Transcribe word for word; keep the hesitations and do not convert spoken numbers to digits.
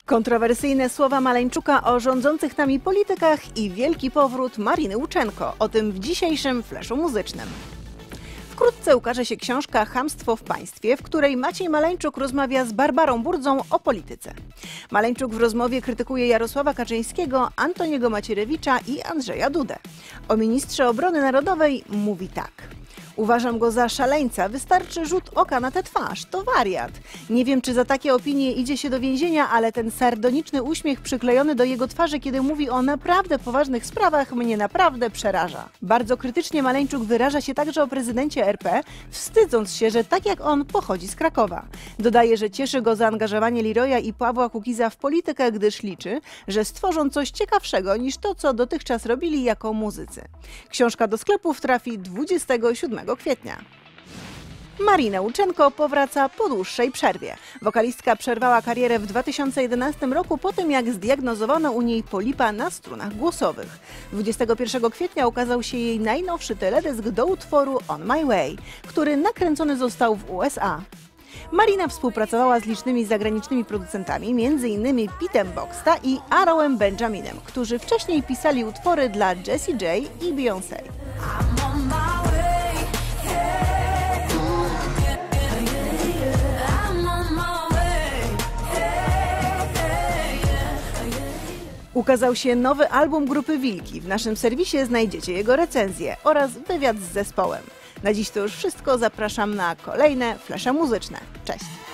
Kontrowersyjne słowa Maleńczuka o rządzących nami politykach i wielki powrót Mariny Łuczenko. O tym w dzisiejszym Flashu Muzycznym. Wkrótce ukaże się książka Chamstwo w państwie, w której Maciej Maleńczuk rozmawia z Barbarą Burdzą o polityce. Maleńczuk w rozmowie krytykuje Jarosława Kaczyńskiego, Antoniego Macierewicza i Andrzeja Dudę. O ministrze obrony narodowej mówi tak. Uważam go za szaleńca, wystarczy rzut oka na tę twarz, to wariat. Nie wiem, czy za takie opinie idzie się do więzienia, ale ten sardoniczny uśmiech przyklejony do jego twarzy, kiedy mówi o naprawdę poważnych sprawach, mnie naprawdę przeraża. Bardzo krytycznie Maleńczuk wyraża się także o prezydencie R P, wstydząc się, że tak jak on pochodzi z Krakowa. Dodaje, że cieszy go zaangażowanie Leroya i Pawła Kukiza w politykę, gdyż liczy, że stworzą coś ciekawszego niż to, co dotychczas robili jako muzycy. Książka do sklepów trafi dwudziestego siódmego kwietnia. Marina Łuczenko powraca po dłuższej przerwie. Wokalistka przerwała karierę w dwa tysiące jedenastym roku po tym, jak zdiagnozowano u niej polipa na strunach głosowych. dwudziestego pierwszego kwietnia ukazał się jej najnowszy teledysk do utworu On My Way, który nakręcony został w U S A. Marina współpracowała z licznymi zagranicznymi producentami, między innymi Petem Boxta i Aaronem Benjaminem, którzy wcześniej pisali utwory dla Jessie J i Beyoncé. Ukazał się nowy album grupy Wilki. W naszym serwisie znajdziecie jego recenzję oraz wywiad z zespołem. Na dziś to już wszystko. Zapraszam na kolejne flasze muzyczne. Cześć!